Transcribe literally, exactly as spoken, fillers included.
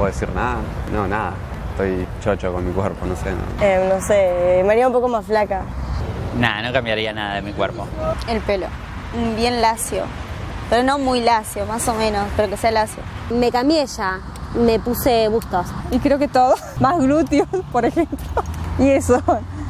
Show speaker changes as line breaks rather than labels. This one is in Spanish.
puedo decir nada. No, nada. Estoy chocho con mi cuerpo, no sé. No,
eh, no sé, me haría un poco más flaca.
Nah, no cambiaría nada de mi cuerpo.
El pelo, bien lacio, pero no muy lacio, más o menos, pero que sea lacio.
Me cambié ya, me puse bustos.
Y creo que todo, más glúteos, por ejemplo. Y eso.